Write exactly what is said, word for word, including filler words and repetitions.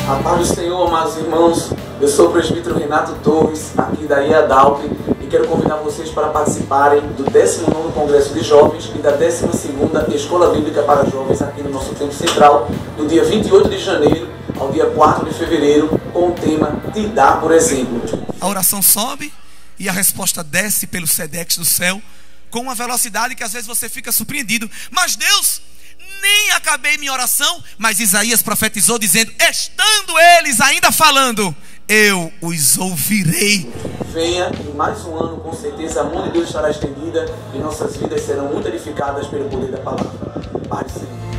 A paz do Senhor, amados irmãos. Eu sou o presbítero Renato Torres, aqui da I A D A L P, e quero convidar vocês para participarem do décimo nono Congresso de Jovens e da décima segunda Escola Bíblica para Jovens aqui no nosso Templo Central, do dia vinte e oito de janeiro ao dia quatro de fevereiro, com o tema Te Dar por Exemplo. A oração sobe e a resposta desce pelo sedex do céu com uma velocidade que às vezes você fica surpreendido. Mas Deus, nem acabei minha oração, mas Isaías profetizou dizendo, estando eles ainda falando, eu os ouvirei. Venha, em mais um ano, com certeza, a mão de Deus estará estendida e nossas vidas serão muito edificadas pelo poder da palavra. Pai do Senhor.